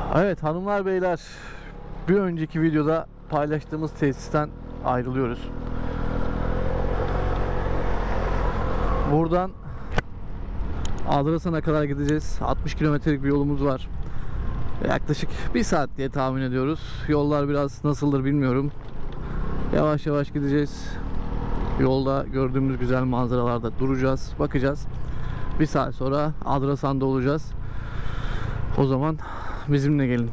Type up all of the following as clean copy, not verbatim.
Evet hanımlar beyler, bir önceki videoda paylaştığımız tesisten ayrılıyoruz. Buradan Adrasan'a kadar gideceğiz. 60 kilometrelik bir yolumuz var. Yaklaşık 1 saat diye tahmin ediyoruz. Yollar biraz nasıldır bilmiyorum. Yavaş yavaş gideceğiz. Yolda gördüğümüz güzel manzaralarda duracağız, bakacağız. 1 saat sonra Adrasan'da olacağız. O zaman bizimle gelin.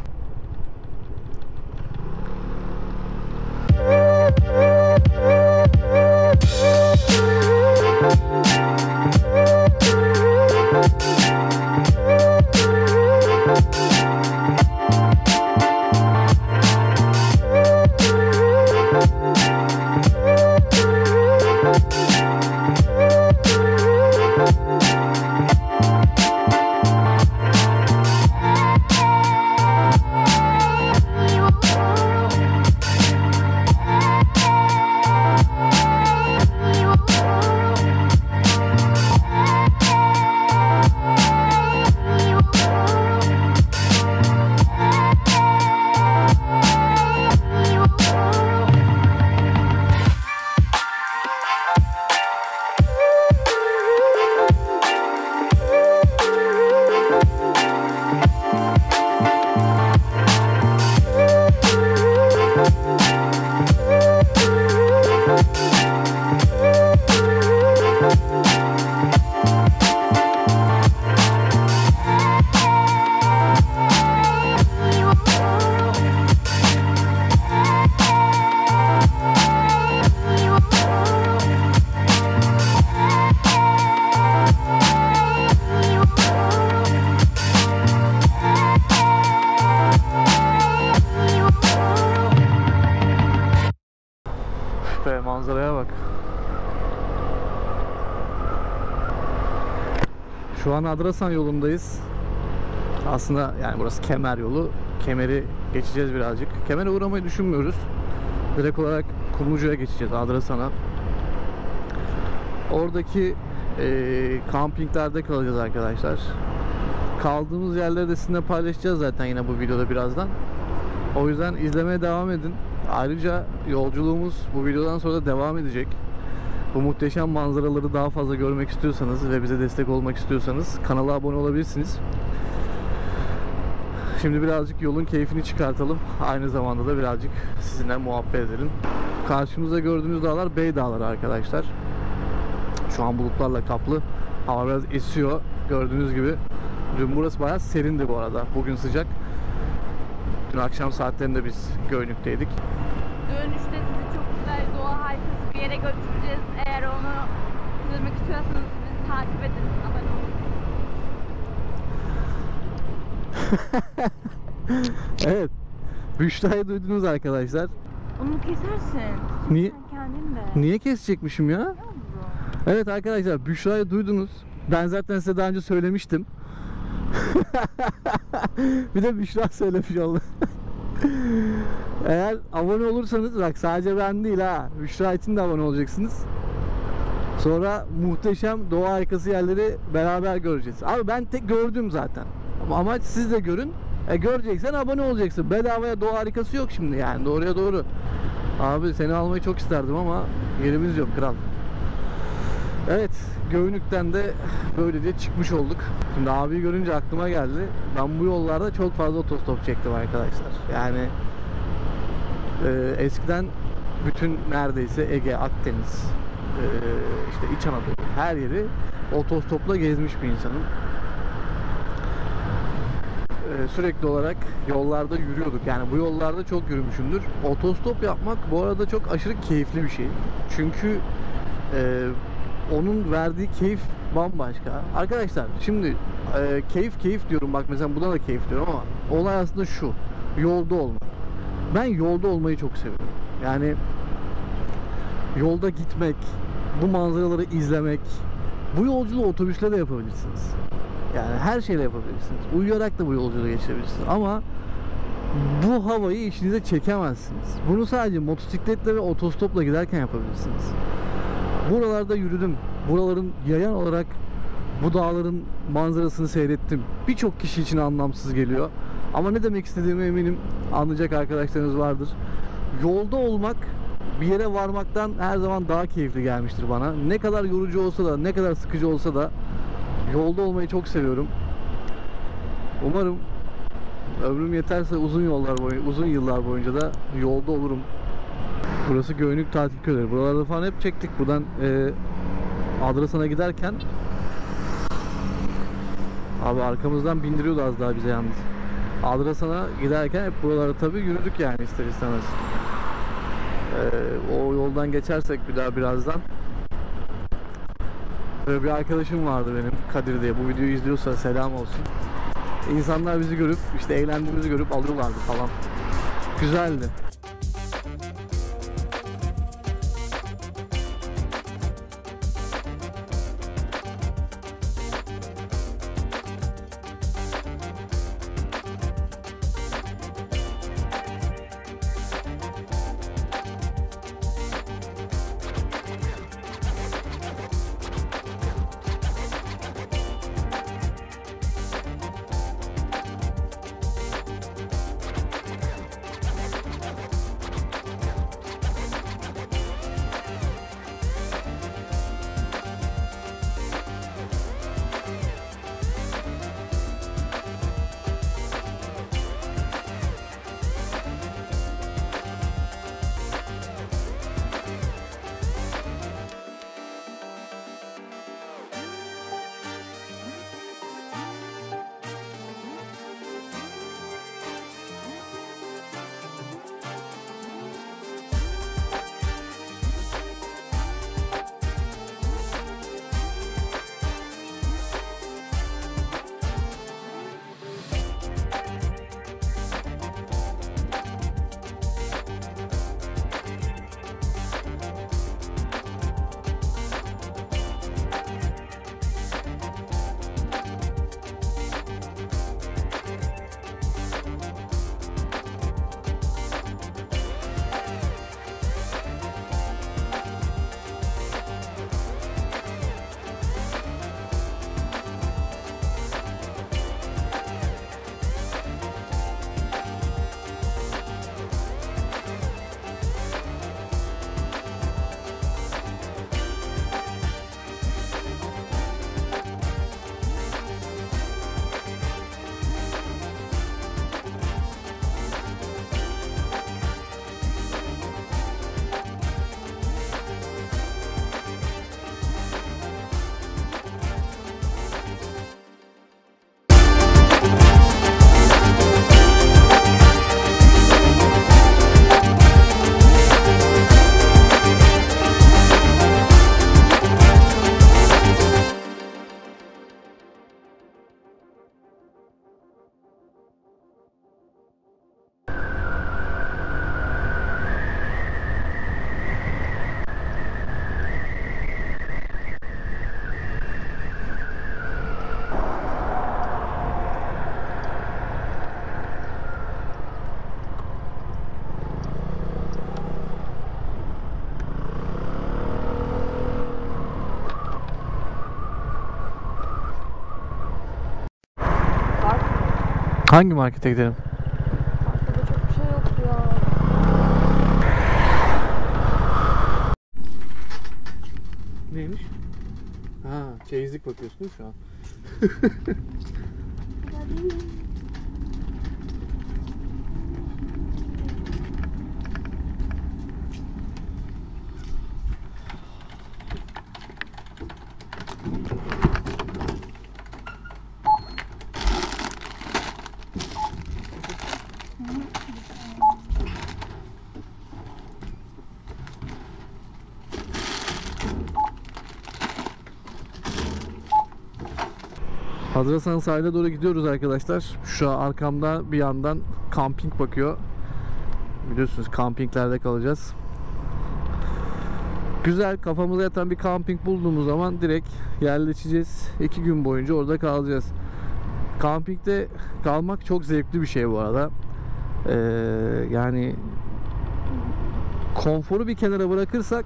Manzaraya bak. Şu an Adrasan yolundayız. Aslında yani burası Kemer yolu. Kemer'i geçeceğiz birazcık. Kemer'e uğramayı düşünmüyoruz. Direkt olarak Kumluca'ya geçeceğiz, Adrasan'a. Oradaki kampinglerde kalacağız arkadaşlar. Kaldığımız yerleri de sizinle paylaşacağız zaten yine bu videoda birazdan. O yüzden izlemeye devam edin. Ayrıca yolculuğumuz bu videodan sonra da devam edecek. Bu muhteşem manzaraları daha fazla görmek istiyorsanız ve bize destek olmak istiyorsanız kanala abone olabilirsiniz. Şimdi birazcık yolun keyfini çıkartalım. Aynı zamanda da birazcık sizinle muhabbet edelim. Karşımızda gördüğünüz dağlar Bey Dağları arkadaşlar. Şu an bulutlarla kaplı. Hava biraz esiyor gördüğünüz gibi. Dün burası bayağı serindi bu arada. Bugün sıcak. Dün akşam saatlerinde biz Göynük'teydik. Dönüşte sizi çok güzel doğa harikası bir yere götüreceğiz. Eğer onu izlemek istiyorsanız bizi takip edin. Abone olun. Evet. Büşra'yı duydunuz arkadaşlar. Onu kesersin. Niye? Sen kendin de. Niye kesecekmişim ya? Evet arkadaşlar, Büşra'yı duydunuz. Ben zaten size daha önce söylemiştim. Bir de Büşra söylemiş oldu. Eğer abone olursanız, bak sadece ben değil ha, Büşra için de abone olacaksınız. Sonra muhteşem doğa harikası yerleri beraber göreceğiz. Abi ben tek gördüm zaten. Ama amaç siz de görün. Göreceksen abone olacaksın. Bedavaya doğa harikası yok şimdi yani, doğruya doğru. Abi seni almayı çok isterdim ama yerimiz yok kral. Evet, Göynük'ten de böylece çıkmış olduk. Şimdi abiyi görünce aklıma geldi. Ben bu yollarda çok fazla otostop çektim arkadaşlar. Yani eskiden bütün neredeyse Ege, Akdeniz, işte İç Anadolu her yeri otostopla gezmiş bir insanım. Sürekli olarak yollarda yürüyorduk. Yani bu yollarda çok yürümüşümdür. Otostop yapmak bu arada çok aşırı keyifli bir şey. Çünkü onun verdiği keyif bambaşka. Arkadaşlar şimdi keyif diyorum, bak mesela buna da keyif diyorum ama olay aslında şu: yolda olmak. Ben yolda olmayı çok seviyorum. Yani yolda gitmek, bu manzaraları izlemek. Bu yolculuğu otobüsle de yapabilirsiniz. Yani her şeyle yapabilirsiniz. Uyuyarak da bu yolculuğu geçirebilirsiniz. Ama bu havayı işinize çekemezsiniz. Bunu sadece motosikletle ve otostopla giderken yapabilirsiniz. Buralarda yürüdüm. Buraların yayan olarak bu dağların manzarasını seyrettim. Birçok kişi için anlamsız geliyor. Ama ne demek istediğimi eminim anlayacak arkadaşlarınız vardır. Yolda olmak bir yere varmaktan her zaman daha keyifli gelmiştir bana. Ne kadar yorucu olsa da, ne kadar sıkıcı olsa da yolda olmayı çok seviyorum. Umarım ömrüm yeterse uzun yıllar boyunca da yolda olurum. Burası Göynük tatil köyleri. Buralarda falan hep çektik. Buradan Adrasan'a giderken abi arkamızdan bindiriyordu az daha bize yalnız. Adrasan'a giderken hep buraları tabii yürüdük yani ister istemez. O yoldan geçersek bir daha birazdan. Böyle bir arkadaşım vardı benim, Kadir diye. Bu videoyu izliyorsa selam olsun. İnsanlar bizi görüp, işte eğlendiğimizi görüp alıyorlardı falan. Güzeldi. Hangi markete gidelim? Arkada çok bir şey yok ya. Neymiş? Ha, çeyizlik bakıyorsun değil mi şu an? Adrasan sahile doğru gidiyoruz arkadaşlar. Şu an arkamda bir yandan kamping bakıyor. Biliyorsunuz kampinglerde kalacağız. Güzel, kafamıza yatan bir kamping bulduğumuz zaman direkt yerleşeceğiz. 2 gün boyunca orada kalacağız. Kampingde kalmak çok zevkli bir şey bu arada. Yani konforu bir kenara bırakırsak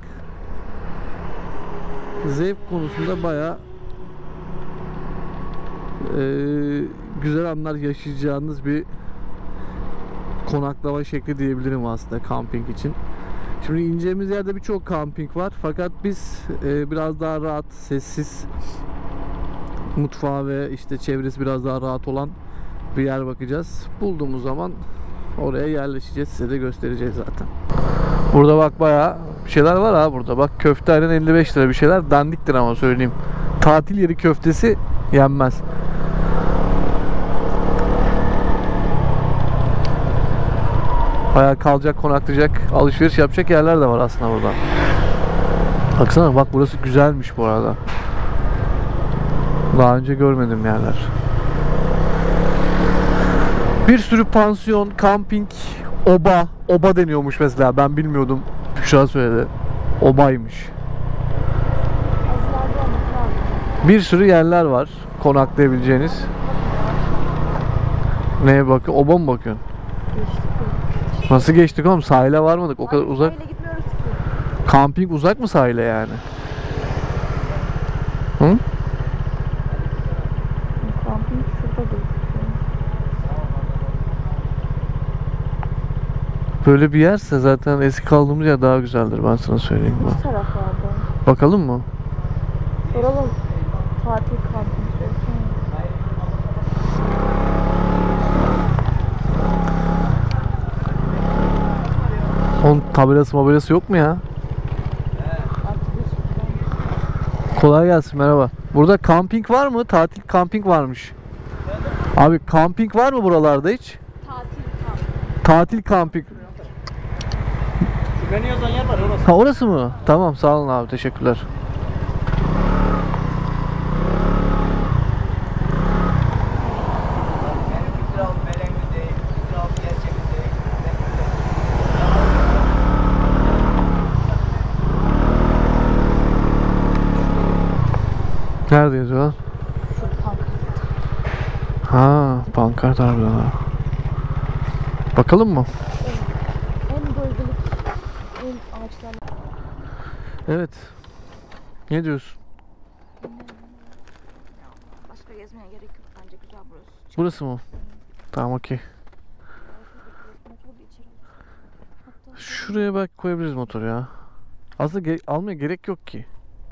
zevk konusunda bayağı güzel anlar yaşayacağınız bir konaklama şekli diyebilirim aslında kamping için. Şimdi ineceğimiz yerde birçok kamping var fakat biz biraz daha rahat, sessiz, mutfağı ve işte çevresi biraz daha rahat olan bir yer bakacağız. Bulduğumuz zaman oraya yerleşeceğiz. Size de göstereceğiz zaten. Burada bak bayağı bir şeyler var ha burada. Bak köfte aynen 55 lira bir şeyler. Dandiktir ama söyleyeyim. Tatil yeri köftesi yenmez. Bayağı kalacak, konaklayacak, alışveriş yapacak yerler de var aslında burada. Baksana bak burası güzelmiş bu arada. Daha önce görmedim yerler. Bir sürü pansiyon, kamping, oba. Oba deniyormuş mesela. Ben bilmiyordum. Büşra söyledi. Obaymış. Bir sürü yerler var konaklayabileceğiniz. Neye bakıyorsun? Oba mı bakıyorsun? Nasıl geçtik oğlum? Sahile varmadık. O kadar uzak. Sahile gitmiyoruz ki. Kamping uzak mı sahile yani? Hı? Kamping şurada gözüküyor. Böyle bir yerse zaten eski kaldığımız yer daha güzeldir, ben sana söyleyeyim. Bu taraflarda. Bakalım mı? Soralım. Tatil kamping. Onun tabelası yok mu ya? Kolay gelsin, merhaba. Burada kamping var mı? Tatil kamping varmış. Abi kamping var mı buralarda hiç? Tatil kamping. Şu menü yazan yer var orası. Ha orası mı? Tamam sağ olun abi, teşekkürler. Nerede yazıyor lan? Ha, pankart harbiden ha. Bakalım mı? En bölgelik, en ağaçlarla. Evet. Ne diyorsun? Başka gezmeye gerek yok. Bence güzel burası. Burası mı? Tamam, okey. Şuraya bak koyabiliriz motoru ya. Aslında almaya gerek yok ki.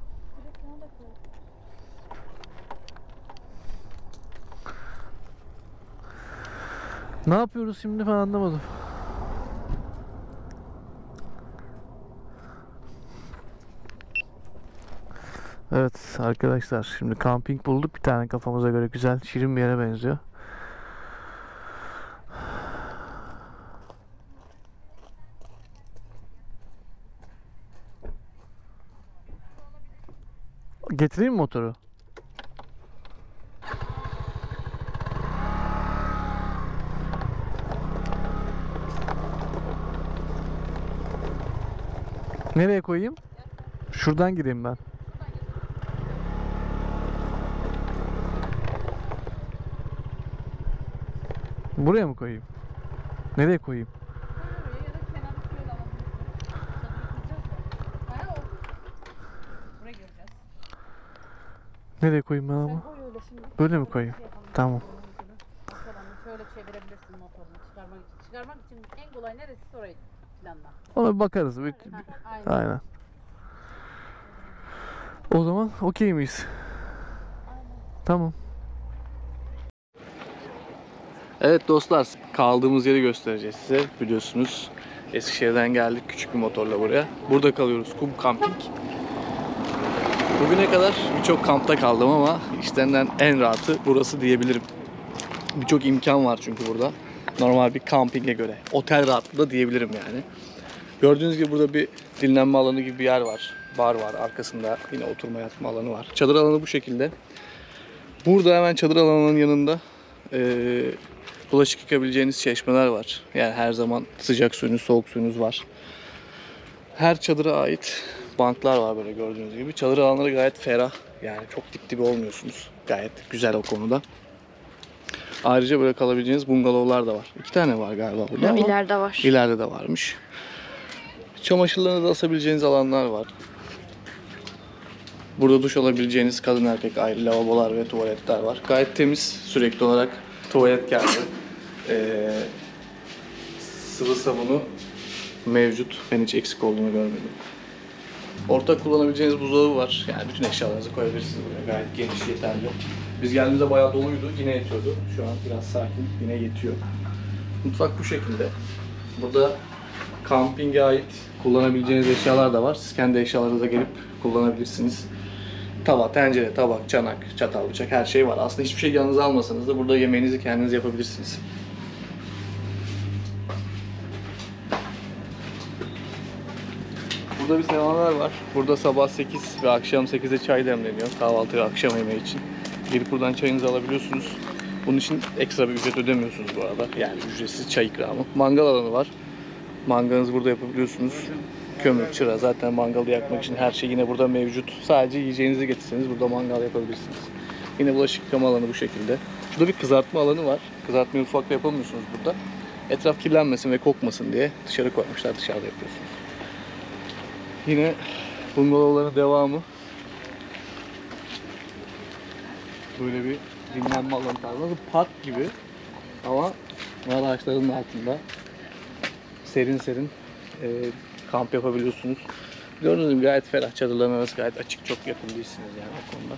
Ne yapıyoruz şimdi, ben anlamadım. Evet arkadaşlar, şimdi kamping bulduk bir tane, kafamıza göre güzel, şirin bir yere benziyor. Getireyim mi motoru? Nereye koyayım? Şuradan gireyim ben. Buraya mı koyayım? Nereye koyayım? Nereye koyayım ben ama? Böyle mi koyayım? Tamam. Şöyle çevirebilirsin motorunu çıkarmak için. Çıkarmak için en kolay neresi orayı planla. Ona bir bakarız. Aynen. Aynen. O zaman okey miyiz? Tamam. Evet dostlar, kaldığımız yeri göstereceğiz size. Biliyorsunuz Eskişehir'den geldik küçük bir motorla buraya. Burada kalıyoruz, Kum Camping. Bugüne kadar birçok kampta kaldım ama işlerinden en rahatı burası diyebilirim. Birçok imkan var çünkü burada. Normal bir kampinge göre. Otel rahatlığı da diyebilirim yani. Gördüğünüz gibi burada bir dinlenme alanı gibi bir yer var. Bar var. Arkasında yine oturma yatma alanı var. Çadır alanı bu şekilde. Burada hemen çadır alanının yanında bulaşık yıkayabileceğiniz çeşmeler var. Yani her zaman sıcak suyunuz, soğuk suyunuz var. Her çadıra ait banklar var böyle gördüğünüz gibi. Çadır alanları gayet ferah. Yani çok dip dibe olmuyorsunuz. Gayet güzel o konuda. Ayrıca böyle kalabileceğiniz bungalovlar da var. 2 tane var galiba burada ama İleride var. İleride de varmış. Çamaşırlarınızı asabileceğiniz alanlar var. Burada duş alabileceğiniz kadın erkek ayrı lavabolar ve tuvaletler var. Gayet temiz, sürekli olarak tuvalet kağıdı, sıvı sabunu mevcut. Ben hiç eksik olduğunu görmedim. Ortak kullanabileceğiniz buzdolabı var. Yani bütün eşyalarınızı koyabilirsiniz buraya. Gayet geniş, yeterli. Biz geldiğimizde bayağı doluydu. Yine yetiyordu. Şu an biraz sakin. Yine yetiyor. Mutfak bu şekilde. Burada kampinge ait kullanabileceğiniz eşyalar da var. Siz kendi eşyalarınıza gelip kullanabilirsiniz. Tava, tencere, tabak, çanak, çatal, bıçak her şey var. Aslında hiçbir şey yanınıza almasanız da burada yemeğinizi kendiniz yapabilirsiniz. Burada bir semaver var. Burada sabah 8 ve akşam 8'de çay demleniyor. Kahvaltı ve akşam yemeği için. Gelip buradan çayınızı alabiliyorsunuz. Bunun için ekstra bir ücret ödemiyorsunuz bu arada. Yani ücretsiz çay ikramı. Mangal alanı var. Mangalınızı burada yapabiliyorsunuz. Kömür, çıra, zaten mangalı yakmak için her şey yine burada mevcut. Sadece yiyeceğinizi getirseniz burada mangal yapabilirsiniz. Yine bulaşık yıkama alanı bu şekilde. Şurada bir kızartma alanı var. Kızartmayı mutfakta yapamıyorsunuz burada. Etraf kirlenmesin ve kokmasın diye dışarı koymuşlar. Dışarıda yapıyorsunuz. Yine bungalovların devamı. Böyle bir dinlenme alanı tarzı. Park gibi ama nar ağaçlarının altında serin serin kamp yapabiliyorsunuz. Gördüğünüz gibi gayet ferah. Çadırların arası gayet açık. Çok yakın değilsiniz yani o konuda.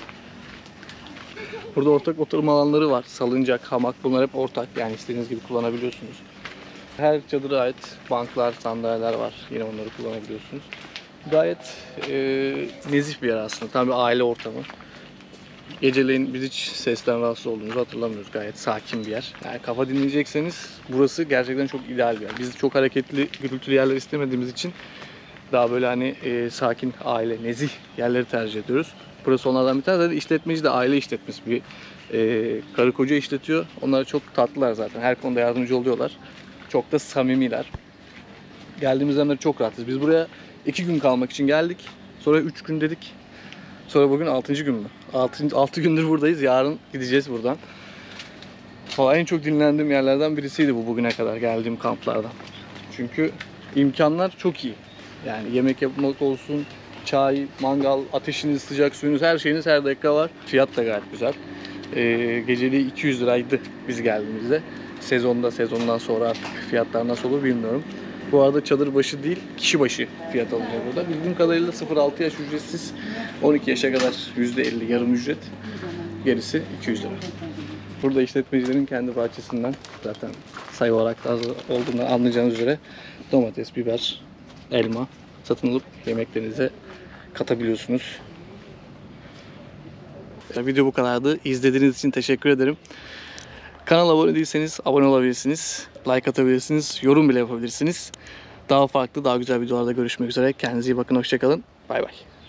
Burada ortak oturma alanları var. Salıncak, hamak, bunlar hep ortak. Yani istediğiniz gibi kullanabiliyorsunuz. Her çadıra ait banklar, sandalyeler var. Yine onları kullanabiliyorsunuz. Gayet nezih bir yer aslında. Tam bir aile ortamı. Geceleyin biz hiç sesten rahatsız olduğumuzu hatırlamıyoruz. Gayet sakin bir yer. Yani kafa dinleyecekseniz burası gerçekten çok ideal bir yer. Biz çok hareketli, gürültülü yerler istemediğimiz için daha böyle hani sakin, aile, nezih yerleri tercih ediyoruz. Burası onlardan bir tanesi. İşletmeci de aile işletmesi, bir karı koca işletiyor. Onlar çok tatlılar zaten. Her konuda yardımcı oluyorlar. Çok da samimiler. Geldiğimizden beri çok rahatız. Biz buraya 2 gün kalmak için geldik. Sonra 3 gün dedik. Sonra bugün 6. gün mü? 6 gündür buradayız. Yarın gideceğiz buradan. Vallahi en çok dinlendiğim yerlerden birisiydi bu bugüne kadar geldiğim kamplardan. Çünkü imkanlar çok iyi. Yani yemek yapmak olsun, çay, mangal, ateşiniz, sıcak suyunuz, her şeyiniz her dakika var. Fiyat da gayet güzel. Geceliği 200 liraydı biz geldiğimizde. Sezondan sonra artık fiyatlar nasıl olur bilmiyorum. Bu arada çadır başı değil, kişi başı fiyat alınıyor burada. Bildiğim kadarıyla 0-6 yaş ücretsiz, 12 yaşa kadar %50 yarım ücret, gerisi 200 lira. Burada işletmecilerin kendi bahçesinden, zaten sayı olarak da az olduğundan anlayacağınız üzere domates, biber, elma satın alıp yemeklerinize katabiliyorsunuz. Video bu kadardı. İzlediğiniz için teşekkür ederim. Kanala abone değilseniz abone olabilirsiniz. Like atabilirsiniz. Yorum bile yapabilirsiniz. Daha farklı, daha güzel videolarda görüşmek üzere. Kendinize iyi bakın. Hoşça kalın. Bay bay.